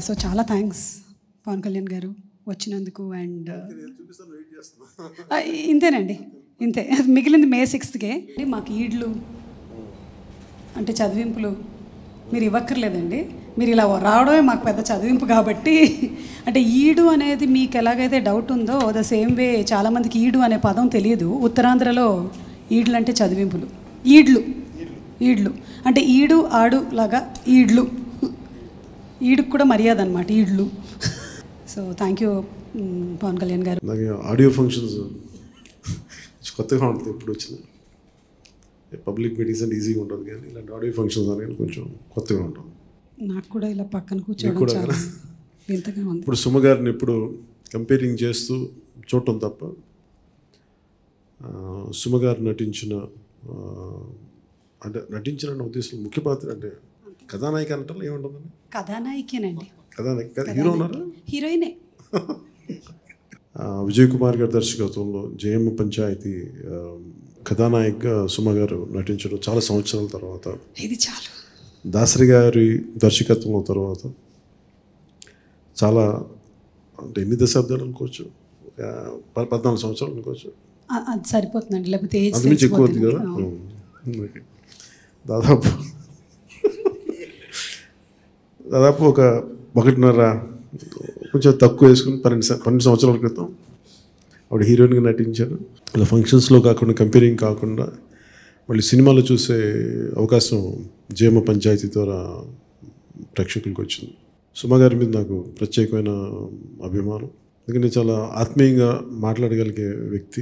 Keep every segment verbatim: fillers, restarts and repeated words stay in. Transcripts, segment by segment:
So చాలా thanks Pawan Kalyan గారు వచ్చినందుకు. అండ్ ఇంతేనండి, ఇంతే. మిగిలింది మే సిక్స్త్కే. మాకు ఈడ్లు అంటే చదివింపులు మీరు ఇవ్వక్కర్లేదండి, మీరు ఇలా రావడమే మాకు పెద్ద చదివింపు. కాబట్టి అంటే ఈడు అనేది మీకు ఎలాగైతే డౌట్ ఉందో ద సేమ్ వే చాలామందికి ఈడు అనే పదం తెలియదు. ఉత్తరాంధ్రలో ఈడ్లు అంటే చదివింపులు, ఈడ్లు ఈడ్లు అంటే ఈడు ఆడు లాగా ఈడ్లు, ఈడుకు కూడా మర్యాద అనమాట ఈడ్లు. So thank you Pavan Kalyan గారు. నాకు ఆడియో ఫంక్షన్స్ కొత్తగా ఉంటుంది, ఎప్పుడు వచ్చిన పబ్లిక్ మీటింగ్స్ అంటే ఈజీగా ఉంటుంది, కానీ ఇలాంటి ఆడియో ఫంక్షన్స్ అనేది కొంచెం కొత్తగా ఉంటుంది. నాకు కూడా ఇలా పక్కన కూర్చోవడం చాలా వింతగా ఉంది. ఇప్పుడు సుమ గారిని ఎప్పుడు కంపేరింగ్ చేస్తూ చూడటం తప్ప సుమ గారు నటించిన అంటే నటించిన ఉద్దేశం ముఖ్య పాత్ర అంటే కథానాయిక అంటారు ఏముంటుందండి? కథానాయికేనండి. కథానాయిక హీరో ఉన్నారా? హీరోయినే. విజయ్ కుమార్ గారి దర్శకత్వంలో జయమ్మ పంచాయతీ కథానాయికగా సుమ గారు నటించడం చాలా సంవత్సరాల తర్వాత, ఇది చాలు దాసరి గారి దర్శకత్వం తర్వాత చాలా అంటే ఎన్ని దశాబ్దాలు అనుకోవచ్చు, ఒక పద్నాలుగు సంవత్సరాలు అనుకోవచ్చు. అది సరిపోతుందండి, లేకపోతే అంతమించి ఎక్కువ అవుతుంది కదా. దాదాపు దాదాపు ఒక ఒకటిన్నర కొంచెం తక్కువ వేసుకుని పన్నెండు పన్నెండు సంవత్సరాల క్రితం ఆవిడ హీరోయిన్గా నటించారు. ఇలా ఫంక్షన్స్లో కాకుండా కంపేరింగ్ కాకుండా మళ్ళీ సినిమాలో చూసే అవకాశం జయమ్మ పంచాయతీ ద్వారా ప్రేక్షకులకు వచ్చింది. సుమ గారి మీద నాకు ప్రత్యేకమైన అభిమానం, ఎందుకంటే చాలా ఆత్మీయంగా మాట్లాడగలిగే వ్యక్తి.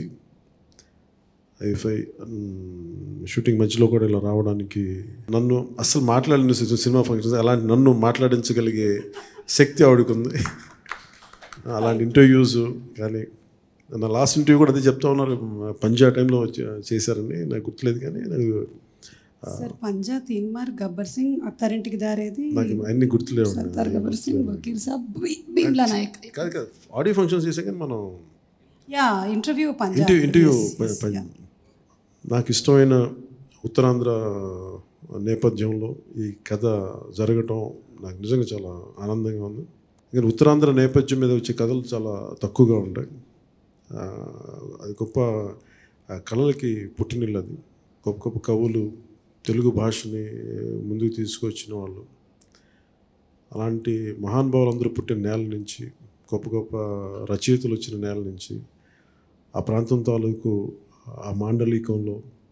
ఐఫై షూటింగ్ మధ్యలో కూడా ఇలా రావడానికి, నన్ను అస్సలు మాట్లాడిన సినిమా ఫంక్షన్స్ అలాంటి నన్ను మాట్లాడించగలిగే శక్తి ఆవిడకు ఉంది. అలాంటి ఇంటర్వ్యూస్ కానీ, నా లాస్ట్ ఇంటర్వ్యూ కూడా అదే చెప్తా ఉన్నారు, పంజా టైంలో చేశారని నాకు గుర్తులేదు, కానీ నాకు సార్ పంజా తీన్మార్ గబ్బర్ సింగ్ అత్తారింటికి దారేది నాకు అన్ని గుర్తులేవు. గబ్బర్ సింగ్ వకీల్ సాబ్ భీమ్లా నాయక్ కాదు కాదు ఆడియో ఫంక్షన్స్ చేసాం, కానీ మనం యా ఇంటర్వ్యూ పంజా ఇంటర్వ్యూ ఇంటర్వ్యూ నాకు ఇష్టమైన ఉత్తరాంధ్ర నేపథ్యంలో ఈ కథ జరగటం నాకు నిజంగా చాలా ఆనందంగా ఉంది. కానీ ఉత్తరాంధ్ర నేపథ్యం మీద వచ్చే కథలు చాలా తక్కువగా ఉంటాయి. అది గొప్ప కళలకి పుట్టినిల్లు, అది గొప్ప గొప్ప కవులు తెలుగు భాషని ముందుకు తీసుకొచ్చిన వాళ్ళు. అలాంటి మహానుభావులందరూ పుట్టిన నేల నుంచి, గొప్ప గొప్ప రచయితలు వచ్చిన నేల నుంచి, ఆ ప్రాంతం తాలూకు ఆ మాండలికంలో,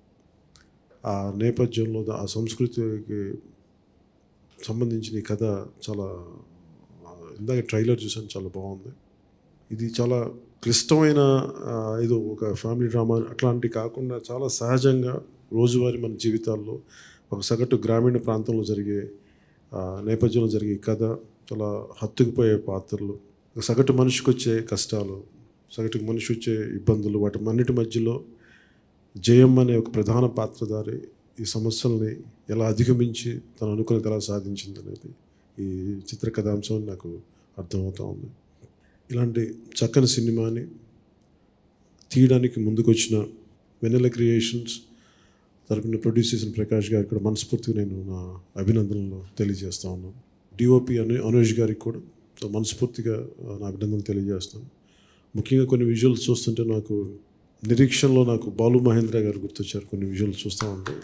ఆ నేపథ్యంలో, ఆ సంస్కృతికి సంబంధించిన ఈ కథ చాలా, ఇందాక ట్రైలర్ చూసాను, చాలా బాగుంది. ఇది చాలా క్లిష్టమైన ఏదో ఒక ఫ్యామిలీ డ్రామా అట్లాంటి కాకుండా చాలా సహజంగా రోజువారీ మన జీవితాల్లో ఒక సగటు గ్రామీణ ప్రాంతంలో జరిగే నేపథ్యంలో జరిగే కథ, చాలా హత్తుకుపోయే పాత్రలు, సగటు మనిషికి వచ్చే కష్టాలు, సగటు మనిషి వచ్చే ఇబ్బందులు, వాటి అన్నిటి మధ్యలో జయమ్మ అనే ఒక ప్రధాన పాత్రధారి ఈ సమస్యల్ని ఎలా అధిగమించి తను అనుకున్నది ఎలా సాధించింది అనేది ఈ చిత్ర కథాంశం నాకు అర్థమవుతూ ఉంది. ఇలాంటి చక్కని సినిమాని తీయడానికి ముందుకొచ్చిన వెన్నెల క్రియేషన్స్ తరపున ప్రొడ్యూస్ చేసిన ప్రకాష్ గారికి కూడా మనస్ఫూర్తిగా నేను నా అభినందనలు తెలియజేస్తూ ఉన్నాను. డిఓపి అను అనుష్ గారికి కూడా మనస్ఫూర్తిగా నా అభినందనలు తెలియజేస్తాను. ముఖ్యంగా కొన్ని విజువల్స్ చూస్తుంటే నాకు నిరీక్షణలో నాకు బాలు మహేంద్ర గారు గుర్తొచ్చారు కొన్ని విజువల్స్ చూస్తూ ఉంటే.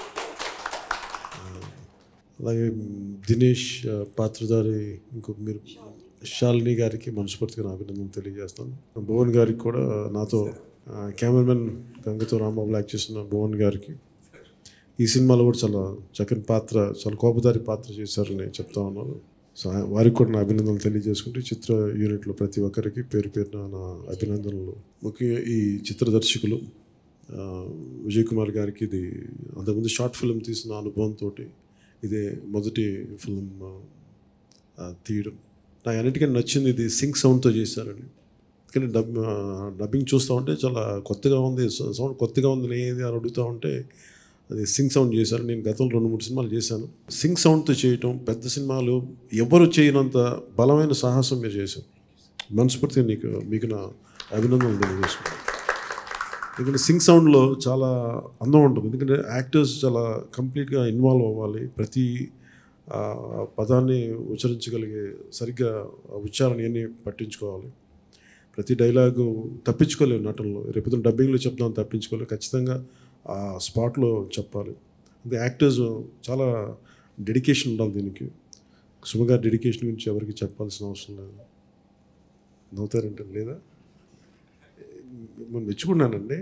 అలాగే దినేష్ పాత్రధారి ఇంకొక మీరు శాలిని గారికి మనస్ఫూర్తిగా నా అభినందనలు తెలియజేస్తాను. భువన్ గారికి కూడా, నాతో కెమెరామెన్ గంగతో రాంబాబు యాక్ట్ చేసిన భువన్ గారికి ఈ సినిమాలో కూడా చాలా చక్కని పాత్ర, చాలా కోపదారి పాత్ర చేశారని చెప్తా ఉన్నాను. సో వారికి కూడా నా అభినందనలు తెలియజేసుకుంటే చిత్ర యూనిట్లో ప్రతి ఒక్కరికి పేరు పేరున నా అభినందనలు. ముఖ్యంగా ఈ చిత్ర దర్శకులు విజయ్ కుమార్ గారికి ఇది అంతకుముందు షార్ట్ ఫిల్మ్ తీసిన అనుభవంతో ఇదే మొదటి ఫిల్మ్ తీయడం. నాకు అన్నిటికీ నచ్చింది ఇది సింక్ సౌండ్తో చేశారని. కానీ డబ్ డబ్బింగ్ చూస్తూ ఉంటే చాలా కొత్తగా ఉంది, సౌండ్ కొత్తగా ఉంది ఏది అని అడుగుతూ ఉంటే అది సింక్ సౌండ్ చేశారు. నేను గతంలో రెండు మూడు సినిమాలు చేశాను. సింక్ సౌండ్తో చేయటం పెద్ద సినిమాలు ఎవరు చేయనంత బలమైన సాహసం మీరు చేశారు. మనస్ఫూర్తిగా నీకు మీకు నా అభినందనలు తెలియజేసుకుంటాను. ఎందుకంటే సింక్ సౌండ్లో చాలా అందం ఉంటుంది, ఎందుకంటే యాక్టర్స్ చాలా కంప్లీట్గా ఇన్వాల్వ్ అవ్వాలి. ప్రతి ఆ పదాన్ని ఉచ్చరించగలిగే సరిగ్గా ఉచ్చారణ ఇవన్నీ పట్టించుకోవాలి. ప్రతి డైలాగు తప్పించుకోలేవు నటనలో. రేపు డబ్బింగ్లో చెప్తాం తప్పించుకోలేవు, ఖచ్చితంగా ఆ స్పాట్లో చెప్పాలి. అంటే యాక్టర్స్ చాలా డెడికేషన్ ఉండాలి దీనికి. సుమ గారి డెడికేషన్ గురించి ఎవరికి చెప్పాల్సిన అవసరం లేదు. నవ్వుతారంటే లేదా నేను మెచ్చుకున్నానండి.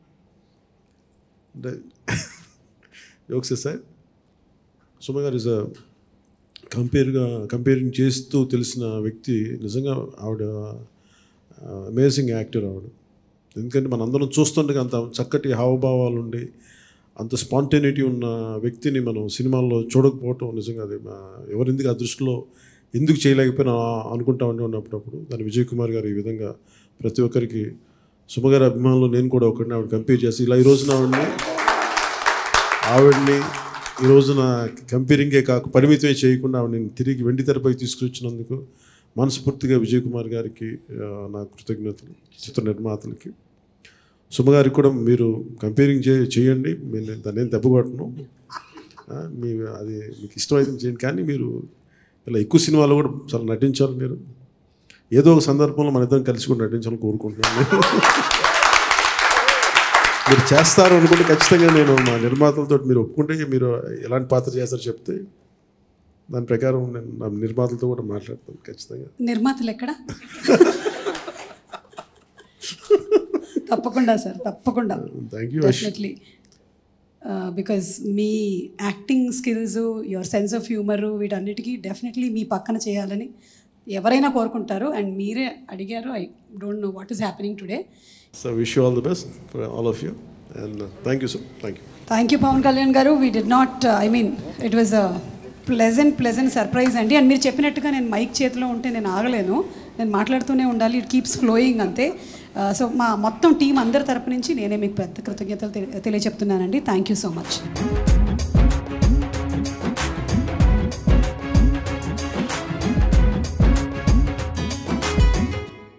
అంటే జోక్స్ సార్, సుమ గారు ఇస్ అ కంపేర్గా కంపేరింగ్ చేస్తూ తెలిసిన వ్యక్తి. నిజంగా ఆవిడ అమేజింగ్ యాక్టర్ ఆవిడ. ఎందుకంటే మనందరం చూస్తుండగా అంత చక్కటి హావభావాలు ఉండి అంత స్పాంటేనిటీ ఉన్న వ్యక్తిని మనం సినిమాల్లో చూడకపోవటం నిజంగా అది ఎవరిందుకు ఆ దృష్టిలో ఎందుకు చేయలేకపోయినా అనుకుంటా ఉండి ఉన్నప్పుడప్పుడు దాన్ని విజయ్ కుమార్ గారు ఈ విధంగా ప్రతి ఒక్కరికి సుమ గారి అభిమానులు నేను కూడా ఒకరిని ఆవిడ కంపేర్ చేసి ఇలా ఈ రోజున ఆవిడని ఆవిడని ఈ రోజున కంపేరింగే కాక పరిమితమే చేయకుండా ఆవిడని తిరిగి వెండి తెరపై తీసుకొచ్చినందుకు మనస్ఫూర్తిగా విజయ్ కుమార్ గారికి నా కృతజ్ఞతలు. చిత్ర నిర్మాతలకి, సుమ గారికి కూడా మీరు కంపేరింగ్ చే చేయండి నేను దాన్ని ఏం దెబ్బకొట్టను. మీ అది మీకు ఇష్టమైతే చేయండి, కానీ మీరు ఇలా ఎక్కువ సినిమాలో కూడా చాలా నటించాలి. మీరు ఏదో ఒక సందర్భంలో మన ఇద్దరం కలిసి కూడా నటించాలని కోరుకుంటున్నాను. మీరు చేస్తారు అనుకుంటే ఖచ్చితంగా నేను మా నిర్మాతలతో మీరు ఒప్పుకుంటే మీరు ఎలాంటి పాత్ర చేస్తారో చెప్తే దాని ప్రకారం నేను నా నిర్మాతలతో కూడా మాట్లాడతాను ఖచ్చితంగా. నిర్మాతలు ఎక్కడ? తప్పకుండా సార్, తప్పకుండా. Thank you. డెఫినెట్లీ, బికాజ్ మీ acting skills, your sense of humour, వీటన్నిటికీ డెఫినెట్లీ మీ పక్కన చేయాలని ఎవరైనా కోరుకుంటారు. అండ్ మీరే అడిగారు. I don't know what is happening today. So wish you all the best for all of you and thank you sir. Thank you. Thank you Pavan Kalyan గారు. We did not, I mean it was a pleasant pleasant surprise అండి. And మీరు చెప్పినట్టుగా నేను mic చేతిలో ఉంటే నేను ఆగలేను, నేను మాట్లాడుతూనే ఉండాలి. ఇట్ కీప్స్ ఫ్లోయింగ్ అంతే. సో మా మొత్తం టీం అందరి తరపు నుంచి నేనే మీకు పెద్ద కృతజ్ఞతలు తెలియజెప్తున్నానండి. Thank you so much.